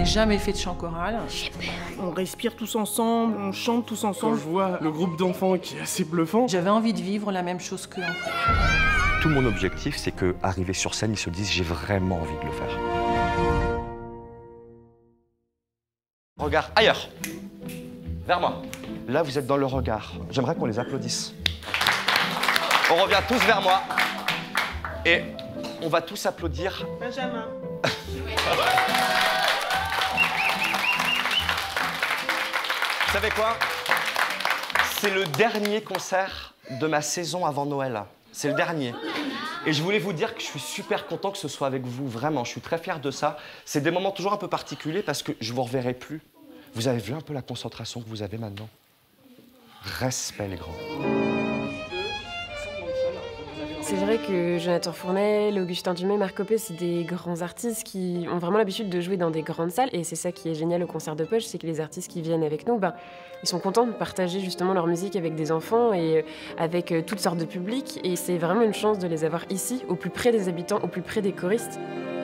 jamais fait de chant choral. On respire tous ensemble, on chante tous ensemble. Quand je vois le groupe d'enfants qui est assez bluffant, J'avais envie de vivre la même chose qu'eux. Tout mon objectif, c'est qu'arrivé sur scène, ils se disent j'ai vraiment envie de le faire. Regard ailleurs. Vers moi. Là, vous êtes dans le regard. J'aimerais qu'on les applaudisse. On revient tous vers moi. Et on va tous applaudir. Benjamin. Vous savez quoi? C'est le dernier concert de ma saison avant Noël. C'est le dernier. Et je voulais vous dire que je suis super content que ce soit avec vous, vraiment. Je suis très fier de ça. C'est des moments toujours un peu particuliers parce que je ne vous reverrai plus. Vous avez vu un peu la concentration que vous avez maintenant? Respect, les grands. C'est vrai que Jonathan Fournel, Augustin Dumay, Marc Copé, c'est des grands artistes qui ont vraiment l'habitude de jouer dans des grandes salles. Et c'est ça qui est génial au concert de poche, c'est que les artistes qui viennent avec nous, ils sont contents de partager justement leur musique avec des enfants et avec toutes sortes de publics. Et c'est vraiment une chance de les avoir ici, au plus près des habitants, au plus près des choristes.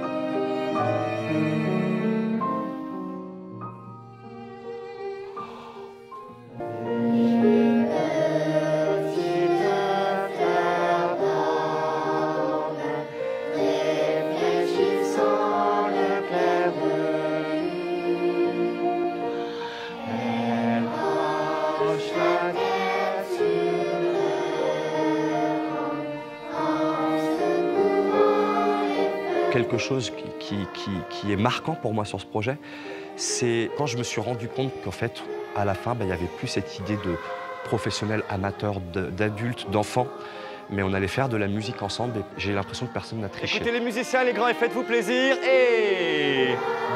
Quelque chose qui est marquant pour moi sur ce projet, c'est quand je me suis rendu compte qu'en fait, à la fin, il n'y avait plus cette idée de professionnel, amateur, d'adulte, d'enfant, mais on allait faire de la musique ensemble et j'ai l'impression que personne n'a triché. Écoutez les musiciens, les grands, et faites-vous plaisir. Et...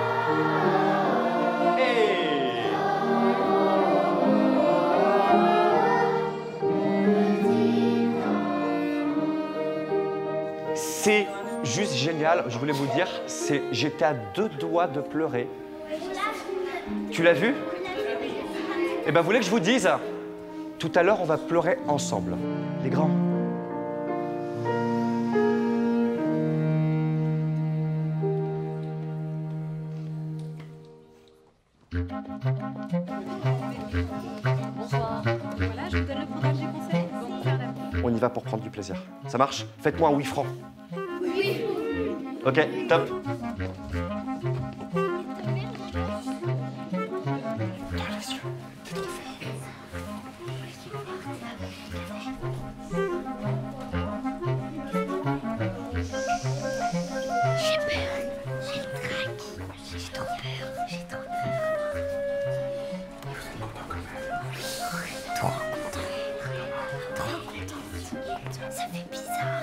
C'est juste génial, je voulais vous dire, j'étais à 2 doigts de pleurer. Tu l'as vu? Eh ben, vous voulez que je vous dise? Tout à l'heure, on va pleurer ensemble. Les grands. Bonsoir. Voilà, je vous donne le programme du conseil. Bon, faire la... On y va pour prendre du plaisir. Ça marche? Faites-moi un oui franc. Oui. Ok, top. Dans les yeux, t'es trop fort. J'ai peur. J'ai le trac. J'ai trop peur. J'ai trop peur. vous êtes content quand même. Trop content. Trop content. Ça fait bizarre.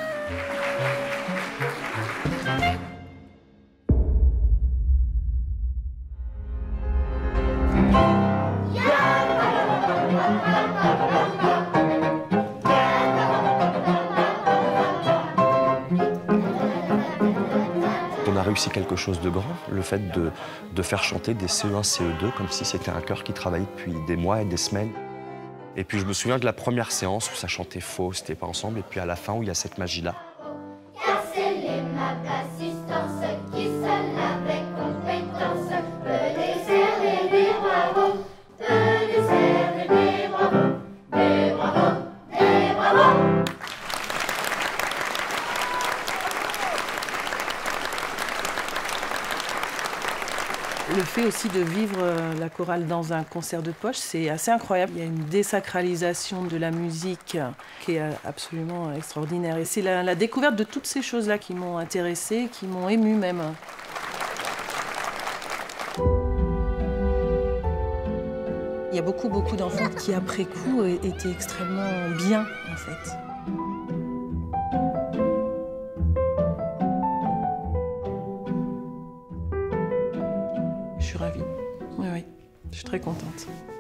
On a réussi quelque chose de grand, le fait de faire chanter des CE1, CE2 comme si c'était un chœur qui travaillait depuis des mois et des semaines. Et puis je me souviens de la première séance où ça chantait faux, c'était pas ensemble, et puis à la fin où il y a cette magie-là. Car c'est les maths d'assistance qui seuls avec compétence peut décerner des bravos, peut décerner des bravos, des bravos, des bravos. Le fait aussi de vivre la chorale dans un concert de poche, c'est assez incroyable. Il y a une désacralisation de la musique qui est absolument extraordinaire. Et c'est la découverte de toutes ces choses-là qui m'ont intéressée, qui m'ont émue même. Il y a beaucoup d'enfants qui, après coup, étaient extrêmement bien, en fait. Je suis ravie. Oui, je suis très contente.